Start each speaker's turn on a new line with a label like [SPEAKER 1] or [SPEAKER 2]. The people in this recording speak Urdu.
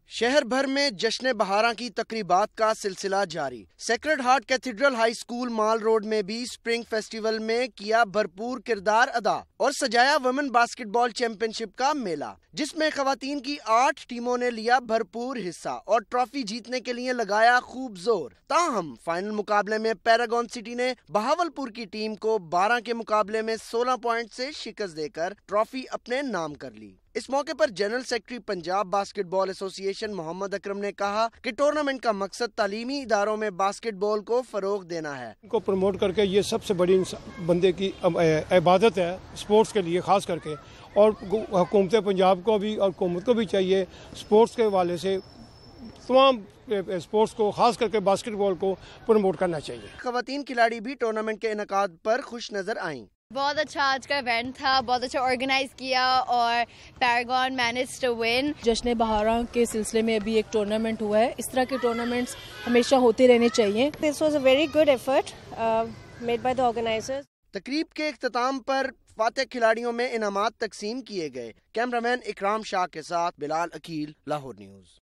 [SPEAKER 1] شہر بھر میں جشن بہاراں کی تقریبات کا سلسلہ جاری۔ Sacred heart cathedral high school mall road میں بھی سپرنگ فیسٹیول میں کیا بھرپور کردار ادا اور سجایا women basketball championship کا میلہ، جس میں خواتین کی 8 ٹیموں نے لیا بھرپور حصہ اور ٹرافی جیتنے کے لیے لگایا خوب زور۔ تاہم فائنل مقابلے میں پیراگون سٹی نے بہاولپور کی ٹیم کو 12 کے مقابلے میں 16 پوائنٹ سے شکست دے کر ٹرافی اپنے نام کر لی۔ اس موقع پر general secretary Punjab basketball association محمد اکرم نے کہا کہ ٹورنامنٹ کا مقصد تعلیمی اداروں میں باسکٹ بال کو فروغ دینا ہے۔
[SPEAKER 2] کو پروموٹ کر کے یہ سب سے بڑی بندے کی عبادت ہے اسپورٹس کے لیے خاص کر کے، اور حکومت پنجاب کو بھی اور حکومت کو بھی چاہیے اسپورٹس کے حوالے سے تمام اسپورٹس کو خاص کر کے باسکٹ بال کو پروموٹ کرنا چاہیے۔
[SPEAKER 1] خواتین کھلاڑی بھی ٹورنامنٹ کے انعقاد پر خوش نظر آئیں۔
[SPEAKER 3] بہت اچھا آج کا ایونٹ تھا، بہت اچھا آرگنائز کیا اور پیراگون مینیجڈ ٹو ون۔
[SPEAKER 4] جشن بہاراں کے سلسلے میں ابھی ایک ٹورنامنٹ ہوا ہے، اس طرح کے ٹورنامنٹس ہمیشہ ہوتے رہنے چاہیے۔
[SPEAKER 5] This was a very good effort made by the organizers۔
[SPEAKER 1] تقریب کے اختتام پر فاتح کھلاڑیوں میں انعامات تقسیم کیے گئے۔ کیمرہ مین اکرام شاہ کے ساتھ بلال عقیل، لاہور نیوز۔